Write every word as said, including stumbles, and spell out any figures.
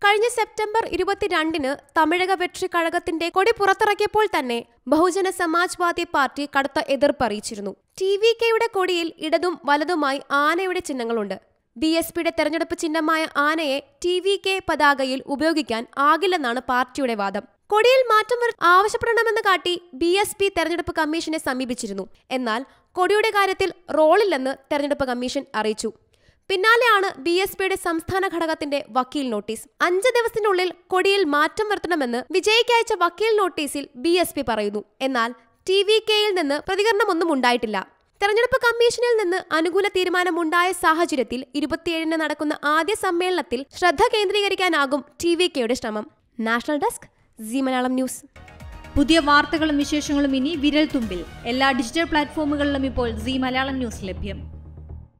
കഴിഞ്ഞ സെപ്റ്റംബർ ഇരുപത്തിരണ്ടിന് തമിഴക വെട്രി കഴകത്തിന്റെ കൊടി പുറത്തിറക്കിയപ്പോൾ തന്നെ ബഹുജന സമാജ്വാദി പാർട്ടി കടുത്ത എതിർപ്പ് അറിയിച്ചിരുന്നു. ടി വി കെയുടെ കൊടിയിൽ ഇടതും വലതുമായി ആനയുടെ ചിഹ്നങ്ങളുണ്ട്. ബി എസ് പിയുടെ തെരഞ്ഞെടുപ്പ് ചിഹ്നമായ ആനയെ ടി വി കെ പതാകയിൽ ഉപയോഗിക്കാൻ ആകില്ലെന്നാണ് പാർട്ടിയുടെ വാദം. കൊടിയിൽ മാറ്റം ആവശ്യപ്പെടണമെന്ന് കാട്ടി ബി എസ് പി തെരഞ്ഞെടുപ്പ് കമ്മീഷനെ സമീപിച്ചിരുന്നു. എന്നാൽ കൊടിയുടെ കാര്യത്തിൽ റോളില്ലെന്ന് തെരഞ്ഞെടുപ്പ് കമ്മീഷൻ അറിയിച്ചു. പിന്നാലെയാണ് ബി എസ് പിയുടെ സംസ്ഥാന ഘടകത്തിന്റെ വക്കീൽ നോട്ടീസ്. അഞ്ച് ദിവസത്തിനുള്ളിൽ കൊടിയിൽ മാറ്റം വരുത്തണമെന്ന് വിജയ്ക്ക് അയച്ച വക്കീൽ നോട്ടീസിൽ ബി എസ് പി പറയുന്നു. എന്നാൽ ടി വി കെയിൽ നിന്ന് പ്രതികരണമൊന്നും ഉണ്ടായിട്ടില്ല. തെരഞ്ഞെടുപ്പ് കമ്മീഷനിൽ നിന്ന് അനുകൂല തീരുമാനമുണ്ടായ സാഹചര്യത്തിൽ ഇരുപത്തിയേഴിന് നടക്കുന്ന ആദ്യ സമ്മേളനത്തിൽ ശ്രദ്ധ കേന്ദ്രീകരിക്കാനാകും ടി വി കെയുടെ ശ്രമം. National desk, Zee Malayalam news. പുതിയ വാർത്തകളും വിശേഷങ്ങളും ഇനി വിരൽ തുമ്പിൽ. എല്ലാ ഡിജിറ്റൽ പ്ലാറ്റ്ഫോമുകളിലും ഇപ്പോൾ സീ മലയാളം ന്യൂസ് ലഭ്യം.